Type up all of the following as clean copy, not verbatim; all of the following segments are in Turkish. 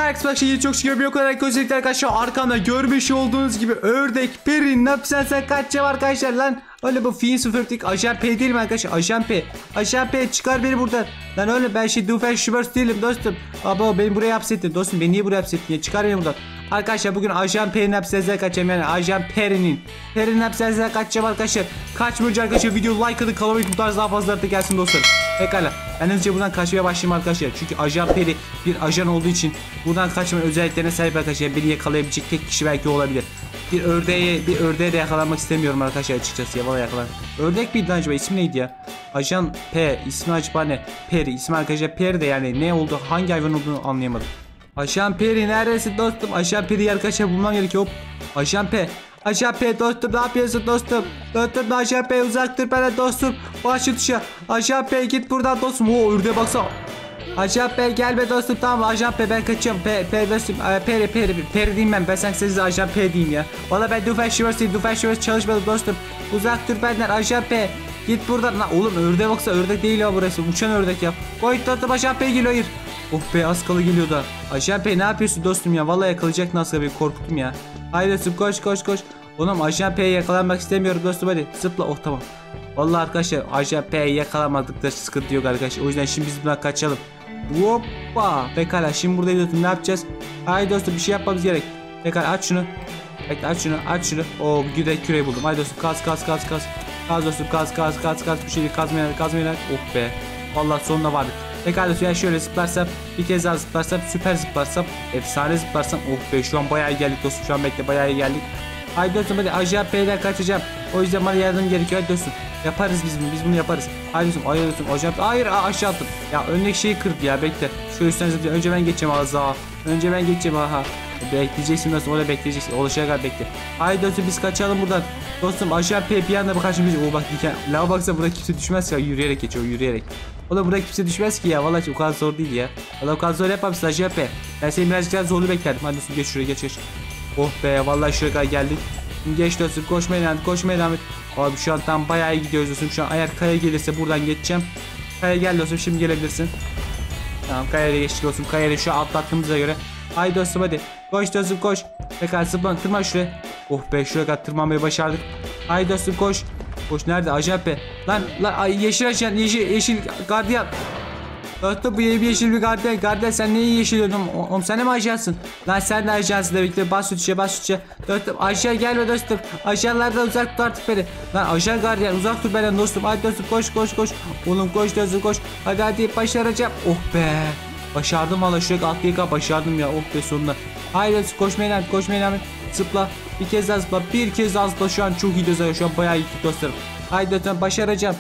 Herkese arkadaşlar çok şükür bir o kadar özellikle arkadaşlar arkamda görmüş olduğunuz gibi ördek Peri Napsense kaçacağım arkadaşlar lan. Öyle bu Fin 0'lik Ajan P değil mi arkadaşlar? Ajan P. Ajan P çıkar beni buradan. Lan öyle ben Doofenshmirtz değilim dostum. Abi beni buraya hapsettin dostum. Beni niye buraya hapsettin ya? Çıkar beni buradan. Arkadaşlar bugün Ajan Peri Napsense kaçacağım yani. Ajan Peri Napsense kaçacağım arkadaşlar. Kaçmayınca arkadaşlar video like atın. Kalabalık bu tarz daha fazla da gelsin dostlarım. Pekala. Ben hızlıca buradan kaçmaya başlayayım arkadaşlar. Çünkü Ajan Peri bir ajan olduğu için buradan kaçma özelliklerine sahip arkadaşlar. Beni yakalayabilecek tek kişi belki olabilir. Bir ördeğe de yakalanmak istemiyorum arkadaşlar açıkçası. Yavala yakalan. Ördek miydi acaba? İsmi neydi ya? Ajan P. İsmi acaba ne? Peri. İsmi arkadaşlar Peri de yani ne oldu? Hangi hayvan olduğunu anlayamadım. Ajan Peri neredesin dostum? Ajan Peri'yi arkadaşlar bulmam gerekiyor. Hop. Ajan P. Ajan P dostum ne yapıyorsun dostum? Dostum Ajan P uzak dur bana dostum. Başı tuşa. Ajan P git buradan dostum. Oo ördeğe baksana. Ajan P gelme dostum tamam Ajan P ben kaçıyorum. P dostum Peri diyeyim ben sanki size Ajan P diyeyim ya. Valla ben Doofenshmirtz çalışmadım dostum. Uzak dur benden Ajan P. Git buradan lan oğlum ördeğe baksa ördek değil ya burası uçan ördek ya. Koy dostum Ajan P geliyor hayır. Oh be az kalı geliyor da. Ajan P ne yapıyorsun dostum ya valla yakalayacak nasıl bir korktum ya. Haydi dostum koş. Oğlum Ajan P'ye yakalanmak istemiyorum dostum hadi zıpla oh tamam. Vallahi arkadaşlar Ajan P'ye yakalamadık da sıkıntı yok arkadaşlar. O yüzden şimdi biz buradan kaçalım. Hoppa. Pekala şimdi buradayız dostum ne yapacağız? Haydi dostum bir şey yapmamız gerek. Pekala aç şunu. Bekle aç şunu. Oo güzel küreği buldum. Haydi dostum kaz. Kaz dostum kaz. Bir şey kazmayalım. Oh be. Vallahi sonunda vardı. Pekala ya şöyle zıplarsam bir kez daha zıplarsam süper zıplarsam efsane zıplarsam oh be şu an bayağı iyi geldik dostum şu an bekle bayağı iyi geldik. Haydi dostum hadi Ajan P'den kaçacağım. O yüzden bana yardım gerekiyor. Hadi dostum. Yaparız biz bunu yaparız. Haydi dostum. Hayır dostum. Ajan hayır aşağı attım. Ya öndeki şeyi kırdı ya bekle. Şöyle üstüne zıplayayım. Önce ben geçeceğim az daha. Aha. Bekleyeceksin dostum. Orada bekleyeceksin. Oluşana kadar bekle. Haydi dostum biz kaçalım buradan. Dostum Ajan P bir anda bakar şimdi. Oo bak diken. Lava baksa burada kimse düşmez ya. Yürüyerek geçiyor yürüyerek. Oğlum burada kimse düşmez ki ya. Vallahi o kadar zor değil ya. Vallahi o kadar zor yapmamışsın Ajan P. Ben seni birazcık daha zorlu beklerdim. Hadi dostum geç şuraya geç. Oh be vallahi şuraya kadar geldik. Geç dostum koşmaya devam et. Abi şu an tam bayağı iyi gidiyoruz dostum. Şu an eğer kaya gelirse buradan geçeceğim. Kaya gel dostum şimdi gelebilirsin. Tamam kayaya geçtik dostum. Kayaya şu an atlattığımıza göre. Haydi dostum hadi. Koş dostum koş. Tekrar zıplan tırman şuraya. Oh be şuraya kadar tırmanmayı başardık. Haydi dostum koş. Koş nerede Ajan P? Lan yeşil ajan yeşil gardiyan. Dostum bu yeşil bir gardiyan. Gardiyan sen neyi yeşil diyordun? Oğlum sen de mi ajansın? Lan sen de ajansın da bekle. Bas tuşa. Dostum ajan gelme dostum. Ajanlardan uzak tut artık beni. Lan ajan gardiyan uzak dur benden dostum. Hadi dostum koş. Oğlum koş dostum koş. Hadi başaracağım. Oh be. Başardım valla şuraya atlayıp başardım ya. Oh be sonunda. Haydi dostum koşmayın. Zıpla. Bir kez daha zıpla. Şu an çok iyi dostum. Şu an bayağı iyi dostlarım. Haydi dostum başaracağım.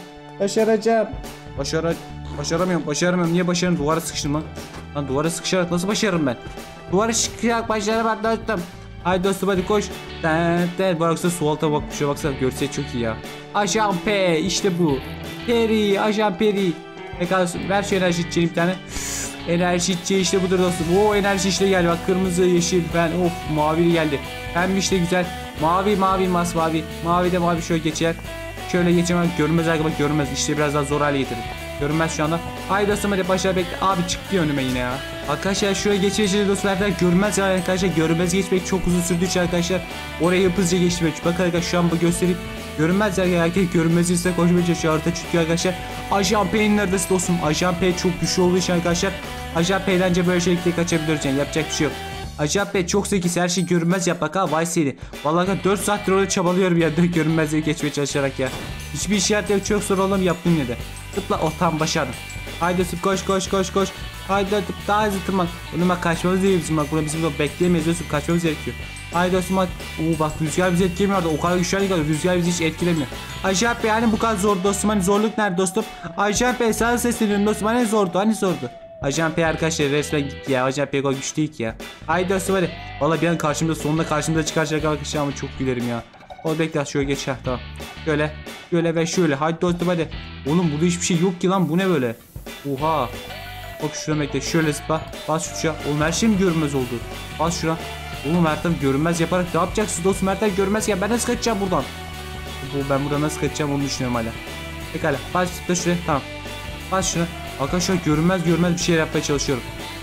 Başaramıyorum. Niye başarırım? Duvara sıkıştım lan. Lan duvara sıkışarak nasıl başarırım ben? Duvara sıkışarak başaramam dostum. Haydi dostum hadi koş. Bu arada su alta bak şuna baksana görsel çok iyi ya. Ajan P işte bu. Ajan Peri. Pekala ver şu enerji içeceğim bir tane. Enerji içeceği işte budur dostum. Oo enerji işte geldi bak kırmızı yeşil ben of mavi geldi. Pembe işte güzel. Mavi masmavi. Mavi de mavi şöyle geçer. Şöyle geçemem görünmez arkadaşlar görünmez işte biraz daha zor hale getirdim. Görünmez şu anda. Haydi dostum hadi başla bekle. Abi çıktı önüme yine ya. Arkadaşlar şuraya geçeceğiz dostlar. Görünmez ya arkadaşlar. Görünmez geçmek çok uzun sürdüğü için arkadaşlar. Oraya hızlıca geçtim. Bakın arkadaşlar şu an bu gösterip. Görünmez ya herkes görünmez ise koşmaya çalışıyor. Harita çünkü arkadaşlar. Ajan P'nin neredeyse dostum. Ajan P çok güçlü olduğu için arkadaşlar. Ajan P'den böyle şeylikle kaçabiliyoruz yani. Yapacak bir şey yok. Ajan P çok zekisi her şey görünmez yapmak ha vay seni. Vallahi 4 saattir orada çabalıyorum ya görünmezliği geçmeye çalışarak ya. Hiçbir işaret yok çok zor oğlum yaptım yine de. Zıpla oh tam başardım. Haydi koş. Haydi daha hızlı tırman. Oğlum bak kaçmamız değil bizim bak bizim burada bekleyemeyiz dostum kaçmamız gerekiyor. Haydi dostum bak. Bak rüzgar bizi etkilemiyor o kadar güçlü ki rüzgar bizi hiç etkilemiyor. Ajan P yani bu kadar zor dostum hani zorluk nerede dostum? Ajan P sana sesleniyorum dostum hani zordu. Ajan P arkadaşlar resmen gitti ya. Ajan P güç değil ki ya. Haydi dostum hadi. Valla bir an karşımda çıkaracak arkadaşlar ama çok gülerim ya. O bekle şöyle geç ha tamam. Şöyle ve şöyle. Haydi dostum hadi. Oğlum burada hiçbir şey yok ki lan bu ne böyle? Oha. Hop şuna bekle şöyle zıpla. Bas şuraya. Oğlum her şey mi görünmez oldu? Bas şuna. Oğlum Mert'im görünmez yaparak ne yapacaksın dostum? Mert'im görünmez ya ben nasıl kaçacağım buradan? Ben buradan nasıl kaçacağım onu düşünüyorum hala. Pekala bas zıpla şuraya tamam. Bas şuna. Arkadaşlar görünmez bir şey yapmaya çalışıyorum.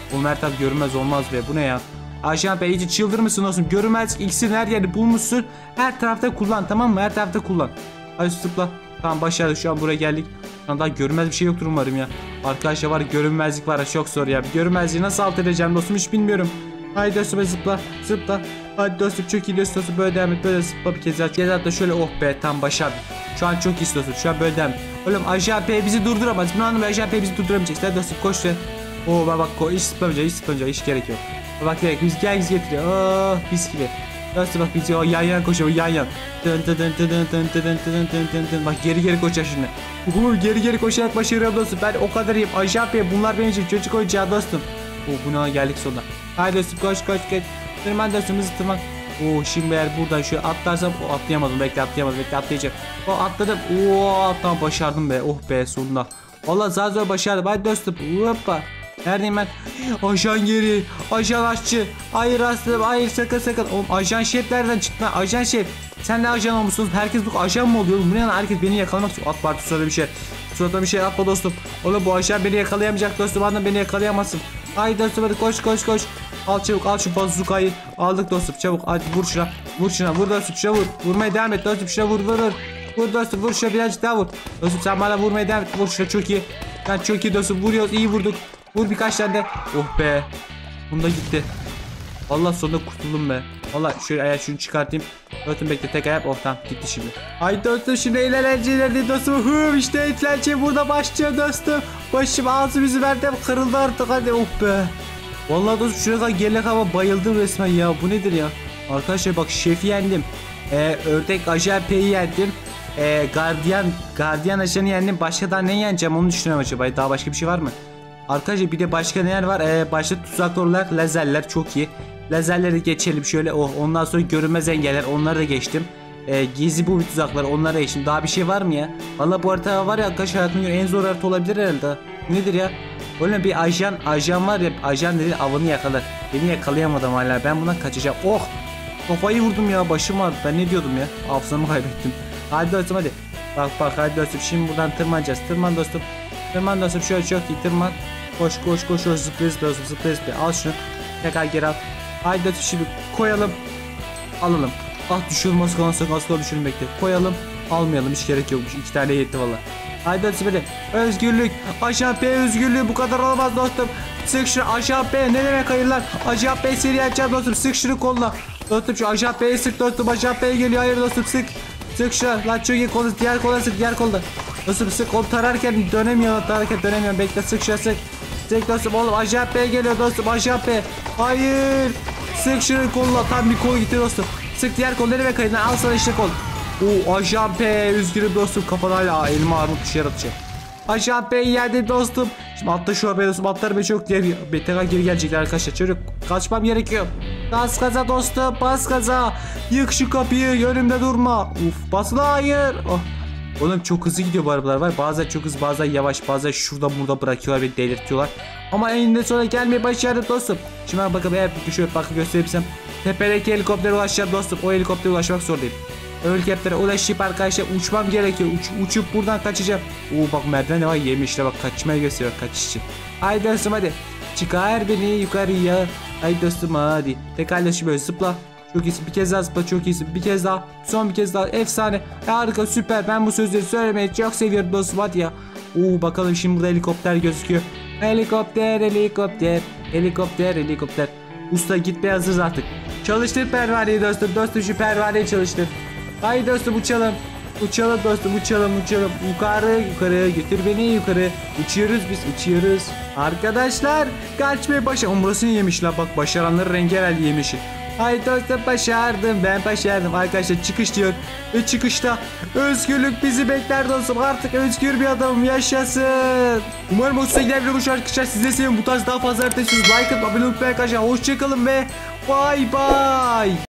Oğlum her taraf görünmez olmaz be. Bu ne ya? Ajan Bey iyice çıldırmışsın dostum. Görünmez iksir her yerde bulmuşsun. Her tarafta kullan, tamam mı? Her tarafta kullan. Hadi zıpla. Tamam başardık, şu an buraya geldik. Şu an daha görünmez bir şey yoktur umarım ya. Arkadaşlar var, görünmezlik var ya, çok zor ya. Görünmezliği nasıl alt edeceğim dostum hiç bilmiyorum. Haydi dostum zıpla zıpla. Hadi dostum çok iyi dostum, böyle devam et, böyle zıpla bir kez daha. Kez da şöyle, oh be tam başardım. Şu an çok iyi dostum, şu an böyle devam et. Oğlum Ajan P bizi durduramaz. Bunu anlamda Ajan P bizi durduramayacak. Hadi dostum koş sen. Oo bak hiç zıplamayacak hiç gerek yok. Bak direkt biz getiriyor. Oh mis gibi. Dostum bak biz o yan koşuyor, yan. Dın dın dın dın dın dın dın dın dın dın. Bak geri koşuyor şimdi. Geri koşarak başarıyorum dostum. Ben o kadar iyiyim. Ajan P bunlar benim için çocuk oyuncağı dostum. Buna geldik sonuna. Haydi dostum koş. Tırman dostum, hızlı tırman. Şimdi eğer buradan şöyle atlarsam atlayamadım. Bekle atlayacağım. Atladım. Tamam başardım be. Oh be sonunda. Vallahi zor başardım. Hadi dostum. Hoppa. Neredeyim ben? Ajan geri. Ajan aşçı. Hayır aslanım. Hayır sakın. Oğlum ajan şef nereden çıktı? Ajan şef. Sen ne ajan olmuşsunuz? Herkes bu ajan mı oluyor? Bu ne lan? Herkes beni yakalamak istiyor. At parti sırada bir şey. Suratına bir şey atma dostum. Oğlum bu ajan beni yakalayamayacak dostum. Annem beni yakalayamazsın. Haydi dostum hadi koş. Al çabuk, al şu bazukayı. Aldık dostum çabuk. Hadi vur şuna. Vur dostum, şuna vur. Vurmaya devam et dostum, şuna vur. Vur dostum, vur şuna birazcık daha vur. Dostum sen bana vurmaya devam et. Vur şuna, çok iyi. Ben çok iyi dostum, vuruyoruz, iyi vurduk. Vur birkaç tane de. Oh be. Bunda gitti. Vallahi sonunda kurtuldum be. Vallahi şöyle eğer şunu çıkartayım. Dostum bekle, tek ayak. Oh tamam gitti şimdi. Haydi dostum şimdi eğlenceler değil dostum. İşte eğlence burada başlıyor dostum. Başım ağzım yüzü verdim, kırıldı artık, hadi oh be. Vallahi dostum şuraya kadar gelene kadar bayıldım resmen ya. Bu nedir ya? Arkadaşlar bak şefi yendim. Ördek Ajan P'yi yendim. Gardiyan ajanı yendim. Başka daha ne yeneceğim onu düşünüyorum acaba. Daha başka bir şey var mı? Arkadaşlar bir de başka neler var? Başta tuzaklı olarak lazerler çok iyi. Lazerleri geçelim şöyle. Ondan sonra görünmez engeller, onları da geçtim. Gizli bu tuzaklar, onlara geçtim. Daha bir şey var mı ya? Vallahi bu harita var ya arkadaşlar, hayatımın en zor harita olabilir herhalde. Nedir ya? Öyle bir ajan var ya, ajan dedi avını yakalar. Beni yakalayamadım hala, ben buna kaçacağım. Oh! Kafayı vurdum ya, başım ağrıdı. Ben ne diyordum ya? Hafızamı kaybettim. Hadi dostum hadi. Bak hadi dostum, şimdi buradan tırmanacağız. Tırman dostum şöyle çok iyi tırman. Koş zıplaya dostum. Al şunu. Tekrar geri al. Haydi dostum şimdi koyalım. Alalım. Düşüyorum az kalın düşüyorum, bekle. Koyalım. Almayalım, hiç gerek yokmuş. 2 tane yetti valla. Haydi dostum hadi. Özgürlük. Ajan P özgürlüğü bu kadar olmaz dostum. Sık şunu Ajan P, ne demek hayır lan? Ajan P seni yapacağım dostum. Sık şunu koluna. Dostum şu Ajan P'yi sık dostum. Ajan P geliyor, hayır dostum sık. Sık şunu. Lan çok iyi kolu. Diğer koluna sık, diğer kolda. Dostum sık, onu tararken dönemiyorum. Bekle, sık şuna sık. Sık dostum oğlum, Ajan P geliyor dostum. Ajan P. Hayır. Sık şunu koluna. Tam bir kol gitti dostum. Sık diğer kol, ne demek hayır lan? Al sana işte kol. Ajan P üzgünüm dostum, kafana hala elma armut bir şey atacak. Ajan P yedi dostum. Şimdi atla şu arabaya dostum, atlar be çok diğer BTK geri gelecekler arkadaşlar. Çocuk kaçmam gerekiyor. Bas gaza dostum, bas gaza. Yık şu kapıyı, önümde durma. Basla, hayır. Oğlum çok hızlı gidiyor bu arabalar var. Bazen çok hızlı, bazen yavaş, bazen şurada burada bırakıyorlar, beni delirtiyorlar. Ama eninde sonra gelmeyi başardım dostum. Şimdi bakalım, eğer şöyle bakın gösterebilirsem. Tepedeki helikoptere ulaşacağım dostum. O helikoptere ulaşmak zorundayım. Helikoptere ulaşıp arkadaşlar uçmam gerekiyor. Uçup buradan kaçacağım. Bak merdiven de var, yemişler bak, kaçmaya gösteriyor kaçış için. Haydi dostum hadi. Çıkar beni yukarıya. Haydi dostum hadi. Tekrarla şimdi böyle zıpla. Çok iyisin, bir kez daha zıpla, çok iyisin. Bir kez daha, son bir kez daha, efsane. Harika, süper, ben bu sözleri söylemeyi çok seviyorum dostum, hadi ya. Bakalım şimdi burada helikopter gözüküyor. Helikopter. Usta gitmeye hazırız artık. Çalıştır pervaneyi dostum. Dostum şu pervaneyi çalıştır. Haydi dostum uçalım. Uçalım dostum, uçalım. Yukarı götür beni yukarı. Uçuyoruz biz, uçuyoruz. Arkadaşlar kaçmaya başladım. Burası yemiş la, bak başaranları rengi herhalde yemişi. Haydi dostum, ben başardım arkadaşlar, çıkış diyor. Ve çıkışta özgürlük bizi bekler dostum, artık özgür bir adamım, yaşasın. Umarım hoşuna gider videomuş arkadaşlar, siz de sevin bu tarz daha fazla arkadaşlar, like atıp abone olmayı arkadaşlar, hoşçakalın ve bay bay.